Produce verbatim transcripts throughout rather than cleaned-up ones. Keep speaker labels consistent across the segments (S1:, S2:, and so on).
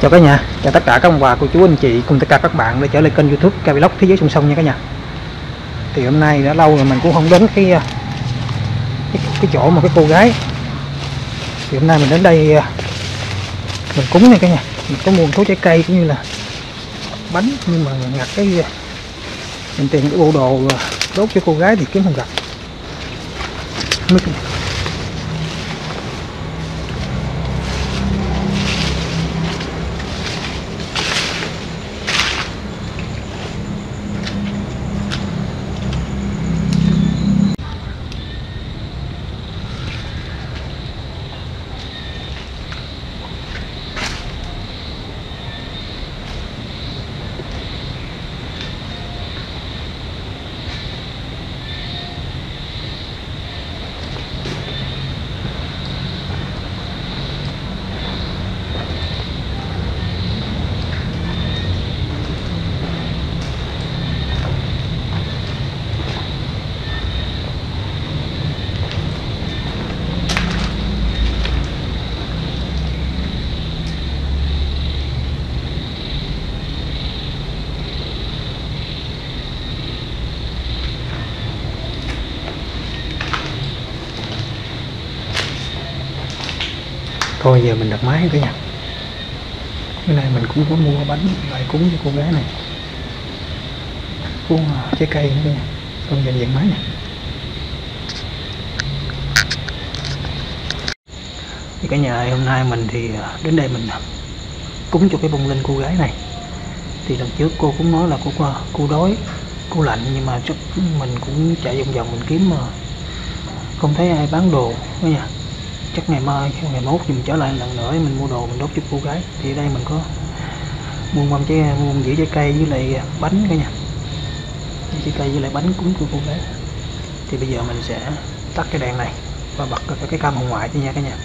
S1: Chào cả nhà, chào tất cả các ông bà, cô chú, anh chị cùng tất cả các bạn đã trở lại kênh YouTube Ca Vlog Thế Giới Song Song nha cả nhà. Thì hôm nay đã lâu rồi mình cũng không đến cái cái, cái chỗ mà cái cô gái. Thì hôm nay mình đến đây mình cúng nha cả nhà. Mình có mua một số trái cây cũng như là bánh, nhưng mà ngặt cái mình tìm cái bộ đồ đốt cho cô gái thì kiếm không gặp. Thôi giờ mình đặt máy cả nhà. Cái này mình cũng có mua bánh lại cúng cho cô gái này, cuốn trái cây nữa nha. Còn dành dàn máy này. Thì cả nhà, hôm nay mình thì đến đây mình cúng cho cái bông linh cô gái này. Thì lần trước cô cũng nói là cô cô đói, cô lạnh, nhưng mà chắc mình cũng chạy vòng vòng mình kiếm mà không thấy ai bán đồ cả nhà. Chắc ngày mai, ngày mốt thì mình trở lại lần nữa mình mua đồ mình đốt cho cô gái. Thì ở đây mình có mua mâm trái, mua dĩa trái cây với lại bánh cả nhà, trái cây với lại bánh cúng cho cô gái. Thì bây giờ mình sẽ tắt cái đèn này và bật cái cam hồng ngoại cho nha cả nhà.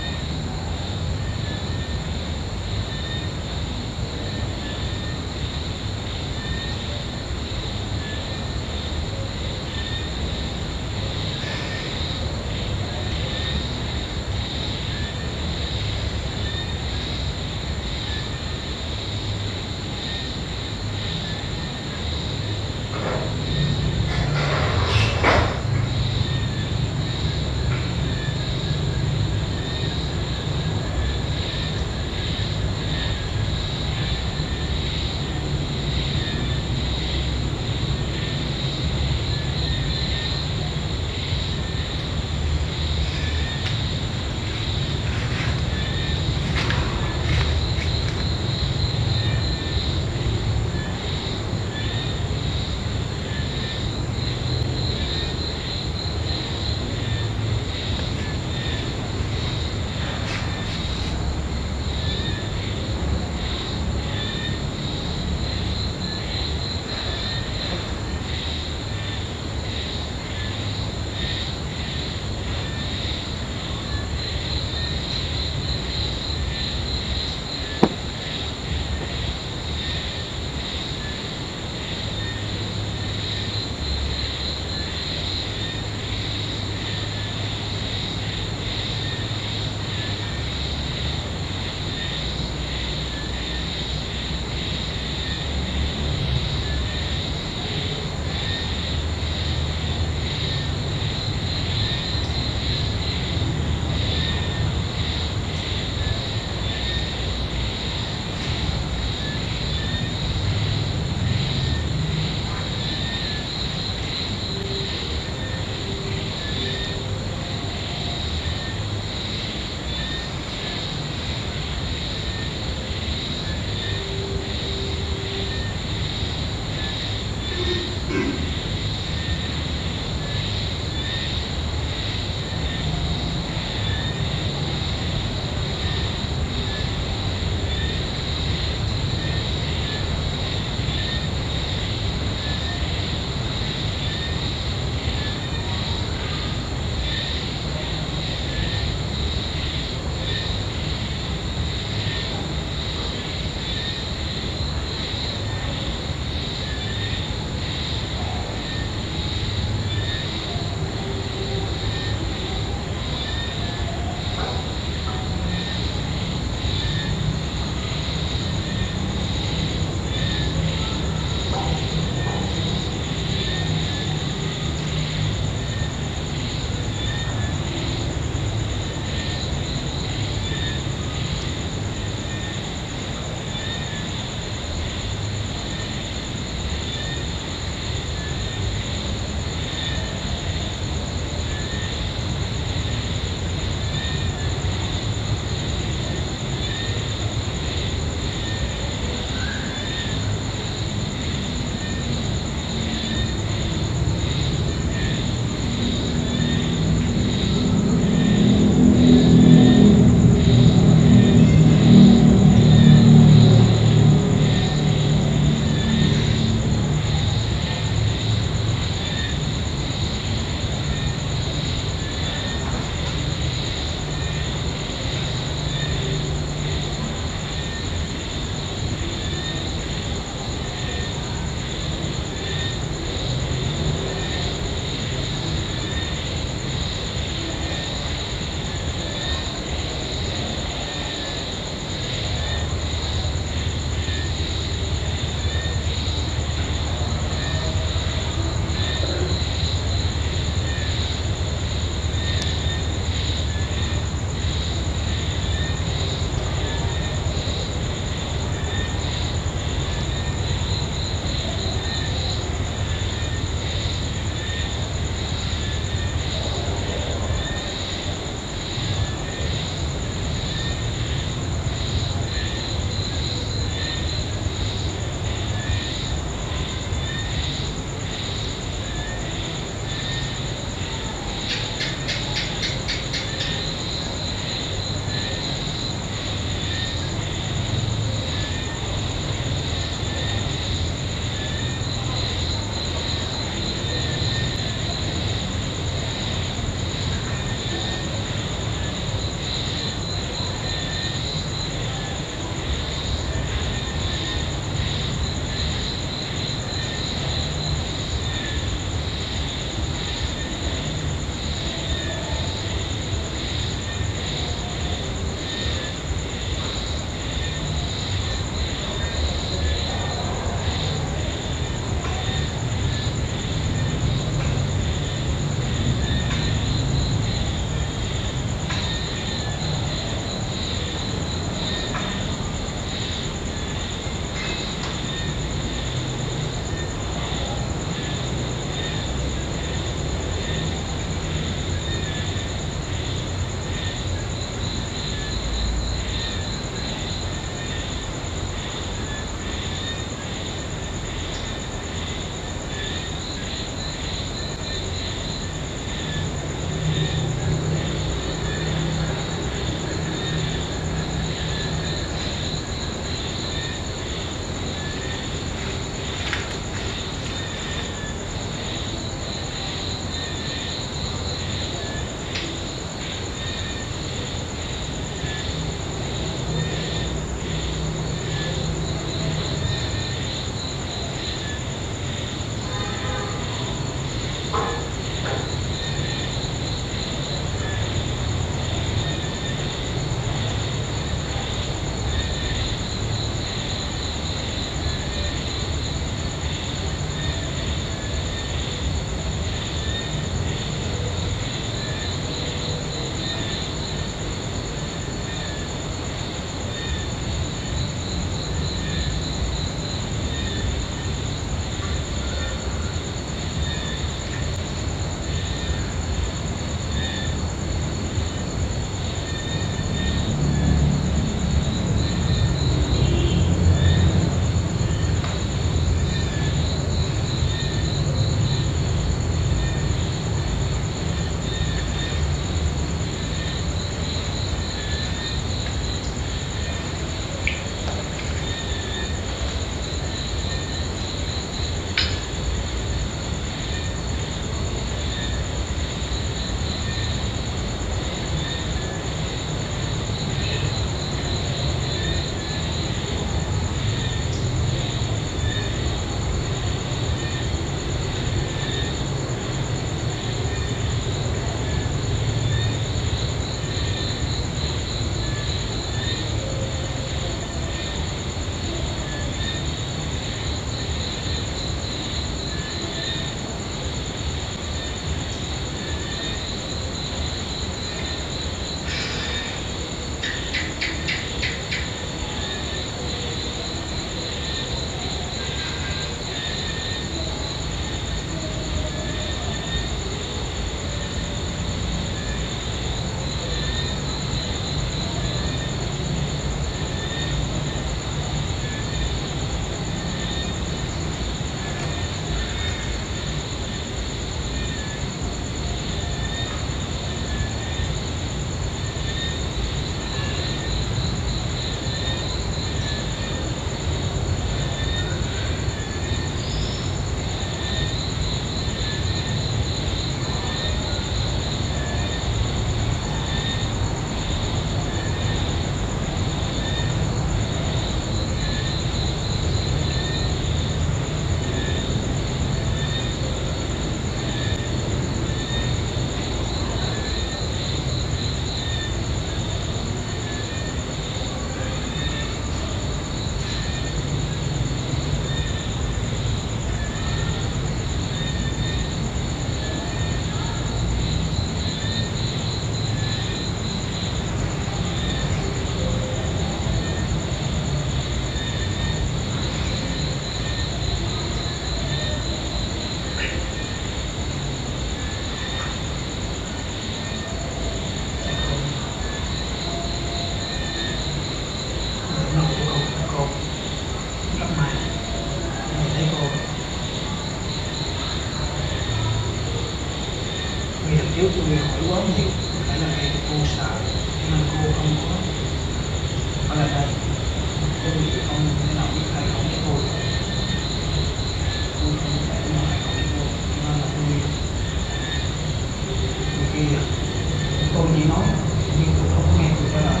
S1: nhiên tôi không nghe tôi trả lời.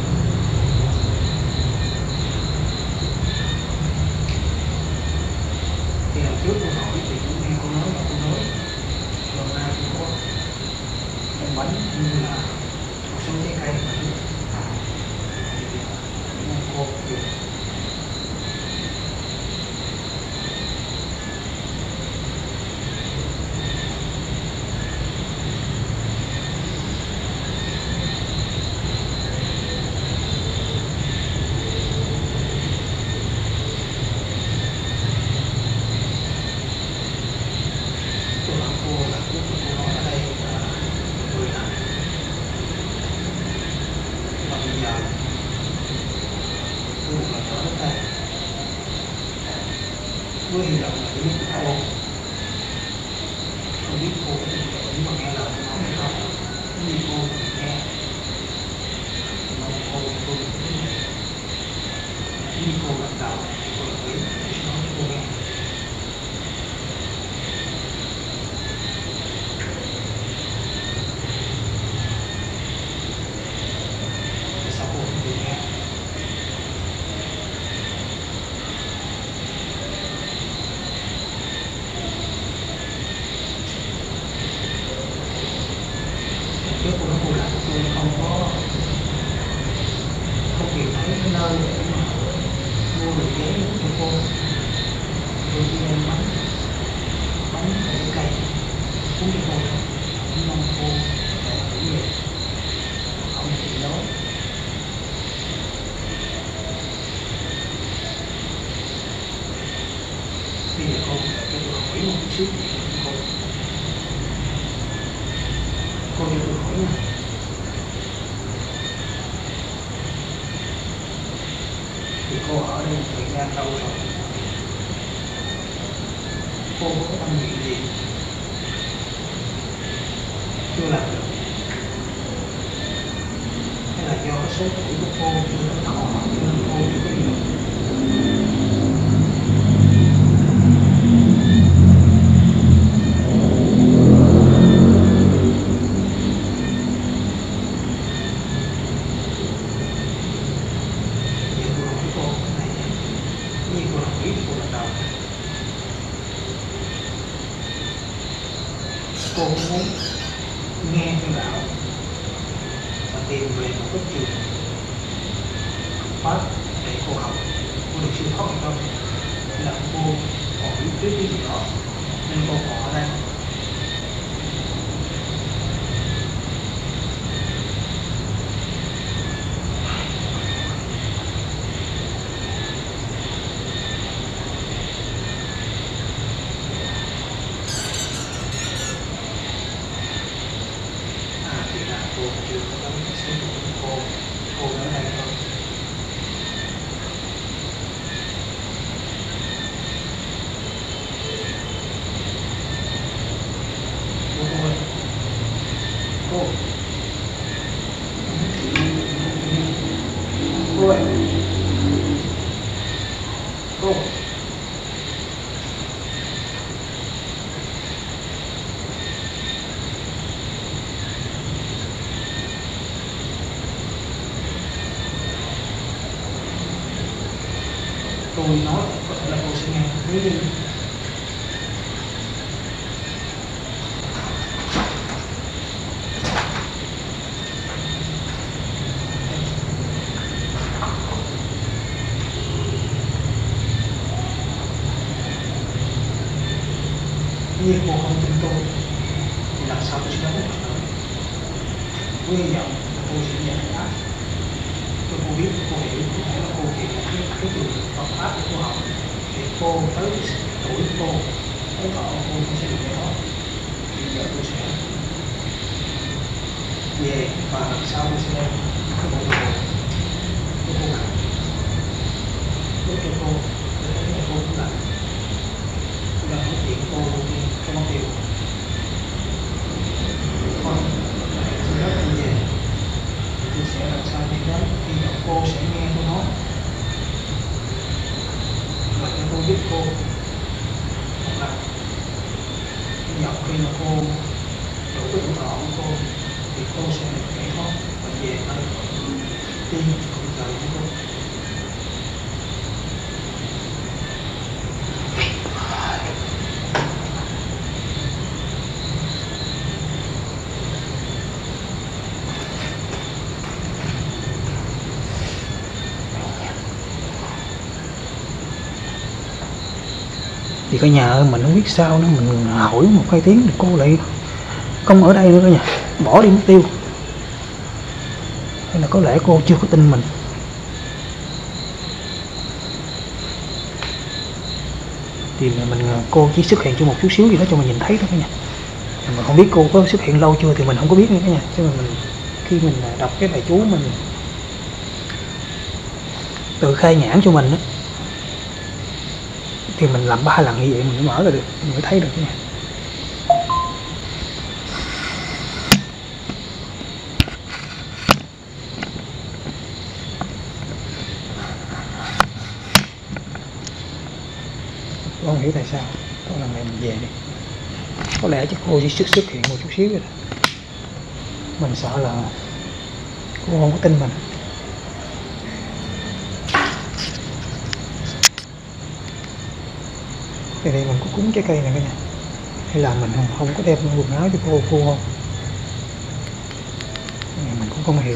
S1: Thì lần trước tôi hỏi thì cũng nghe cô nói là cô nói lần nay tôi có ăn bánh như là một số trái cây mà nước thì cô dùng. Tôi hy vọng là cái biết của cô tôi biết cô có tình cảm mà nghe lời tôi nói hay không, như cô thì nghe mong cô tôi như cô lần đầu tôi đồng ý tôi sẽ nói cho cô nghe. Tại sao cô không chịu nghe? Trước cô nói cô là tôi không có không tìm thấy cái nơi để mà mua được vé cho cô. Tôi chỉ đem bánh bánh và trái cây uống cho cô thôi, cũng mong cô có thể thử về không chịu nói. Bây giờ cô để cho tôi hỏi một chút chuyện của cô. Cô cho tôi hỏi nha, thì cô ở đây một thời gian lâu rồi, cô có tâm nguyện gì chưa làm được, hay là do cái số tuổi của cô chưa đến thọ cho nên cô chưa có nhiều? Giờ tôi hỏi cô cái này nha, như cô đồng ý thì cô lần đầu cô cũng muốn nghe theo đạo và tìm về một cái trường Pháp để cô học, cô được siêu thoát hay không, hay là cô còn biết trước cái gì đó nên cô còn ở đây. À thì là cô chưa có đến cái số tuổi của cô, cô ở đây thôi. Cô ơi, cô cô ơi, cô tôi nói có thể là cô sẽ nghe, nếu như như cô không tin tôi thì làm sao tôi sẽ nói được nữa. Tôi hy vọng là cô sẽ giải đáp cho cô biết, cô hiểu, có thể là cô tìm một cái, cái trường Phật pháp để cô học, thì cô tới cái tuổi cô, tới thọ cô cũng sẽ được giải thoát. Thì giờ tôi sẽ về và lần sau tôi sẽ đem cái bộ đồ của cô học đốt cho cô, để thấy là cô cũng lạnh. Tôi đang nói chuyện cô luôn đi, cho nó hiểu. Thôi, tôi rất tôi về, tôi sẽ làm sao đi đến, hy vọng cô sẽ nghe tôi nói và cho tôi biết cô một lần. Hy vọng khi mà cô đủ cái tuổi thọ của cô thì cô sẽ được giải thoát và về Thì cả nhà ơi, mình không biết sao nữa, mình hỏi một hai tiếng thì cô lại không ở đây nữa cả nhà, bỏ đi mất tiêu. Hay là có lẽ cô chưa có tin mình. Thì mình cô chỉ xuất hiện cho một chút xíu gì đó cho mình nhìn thấy thôi cả nhà. Mà không biết cô có xuất hiện lâu chưa thì mình không có biết nữa cả nhà. Chứ mà mình khi mình đọc cái bài chú mình tự khai nhãn cho mình đó, thì mình làm ba lần như vậy mình mới mở ra được, mình mới thấy được nha. Con không hiểu tại sao có lần này mình về đi, có lẽ chắc cô chỉ xuất xuất hiện một chút xíu rồi đó. Mình sợ là cô không có tin mình. Thì đây mình có cúng trái cây này cả nhà, hay là mình không, không có đem quần áo cho cô cô không, mình cũng không hiểu.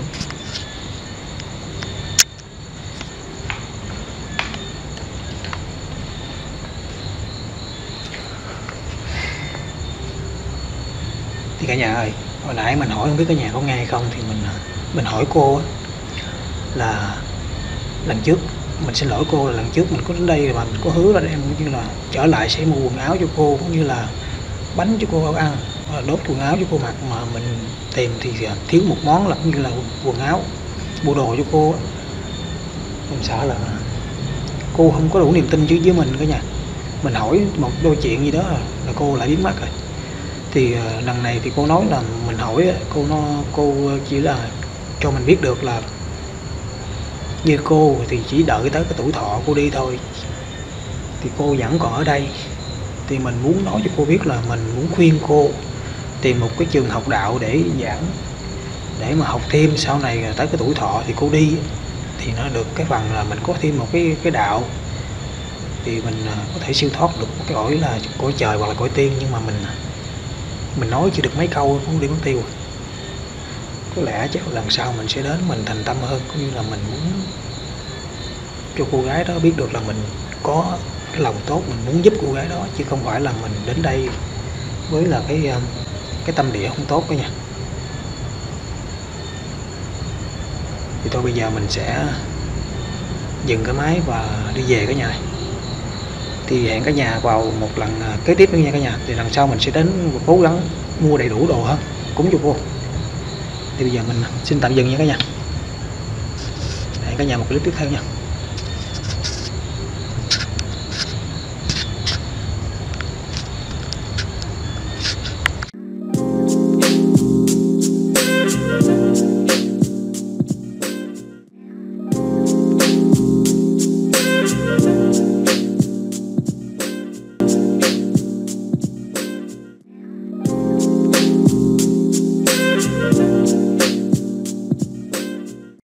S1: Thì cả nhà ơi, hồi nãy mình hỏi không biết cả nhà có nghe hay không, thì mình mình hỏi cô là lần trước, mình xin lỗi cô là lần trước mình có đến đây mà mình có hứa là em cũng như là trở lại sẽ mua quần áo cho cô cũng như là bánh cho cô ăn, đốt quần áo cho cô mặc, mà mình tìm thì thiếu một món là cũng như là quần áo, bộ đồ cho cô. Mình sợ là cô không có đủ niềm tin chứ với mình cả nhà. Mình hỏi một đôi chuyện gì đó là cô lại biến mất rồi. Thì uh, lần này thì cô nói là mình hỏi cô nó cô chỉ là cho mình biết được là như cô thì chỉ đợi tới cái tuổi thọ cô đi thôi, thì cô vẫn còn ở đây. Thì mình muốn nói cho cô biết là mình muốn khuyên cô tìm một cái trường học đạo để giảng, để mà học thêm sau này tới cái tuổi thọ thì cô đi thì nó được cái phần là mình có thêm một cái cái đạo, thì mình có thể siêu thoát được cái cõi là cõi trời hoặc là cõi tiên. Nhưng mà mình mình nói chưa được mấy câu cũng đi mất tiêu. Có lẽ chắc lần sau mình sẽ đến mình thành tâm hơn, cũng như là mình muốn cho cô gái đó biết được là mình có cái lòng tốt, mình muốn giúp cô gái đó, chứ không phải là mình đến đây với là cái cái tâm địa không tốt đó nha. Thì thôi bây giờ mình sẽ dừng cái máy và đi về cả nhà. Thì hẹn cả nhà vào một lần kế tiếp nữa nha cả nhà. Thì lần sau mình sẽ đến cố gắng mua đầy đủ đồ hơn cúng cho cô. Thì bây giờ mình xin tạm dừng nha cả nhà. Hẹn cả nhà một clip tiếp theo nha.